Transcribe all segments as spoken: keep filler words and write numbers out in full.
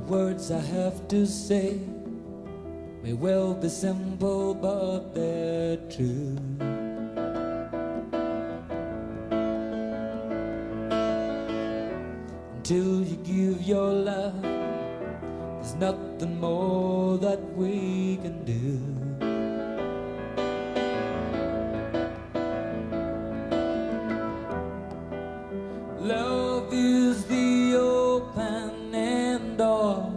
words I have to say may well be simple, but they're true. Until you give your love, there's nothing more that we can do. Love is the opening door.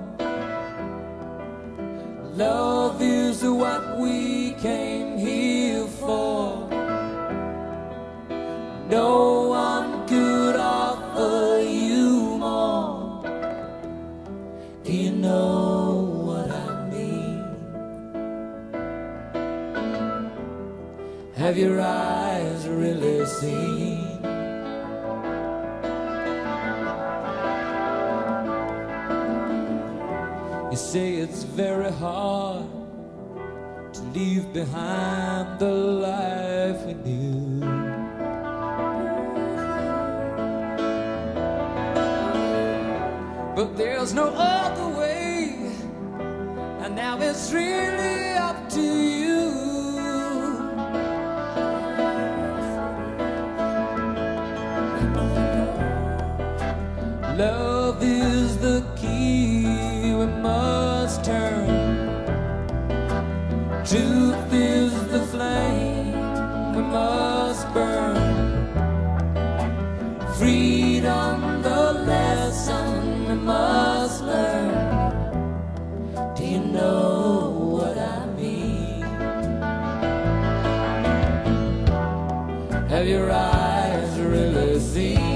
Love is what we came here for. No one could offer you more. Do you know what I mean? Have your eyes really seen? You say it's very hard to leave behind the life we knew. But there's no other way, and now it's really up to you. Love is the key we must turn. Truth is the flame we must burn. Freedom the lesson we must learn. Do you know what I mean? Have your eyes really seen?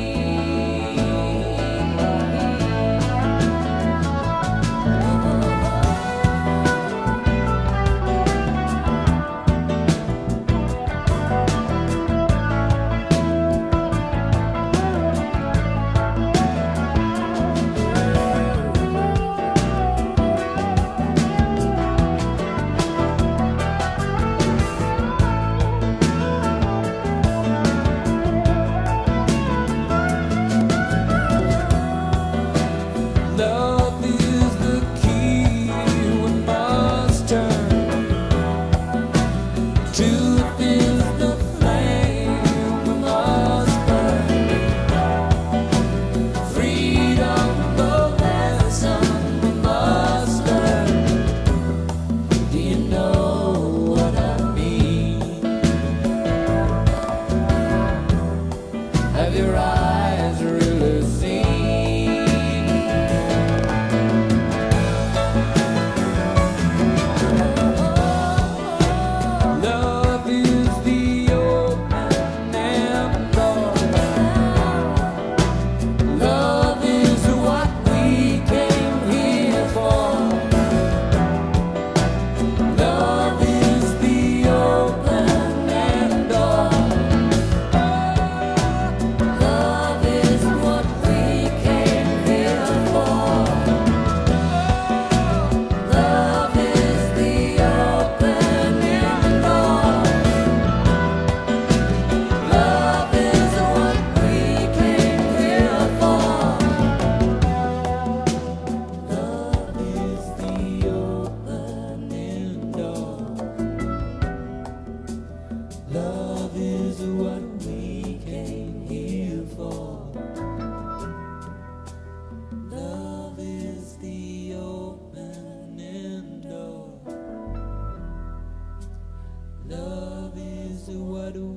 Have your eyes really seen? Love is the opening door. Love is what we came here for. Love is the opening door. Love is what we came here for. Love is the opening door. Love is what we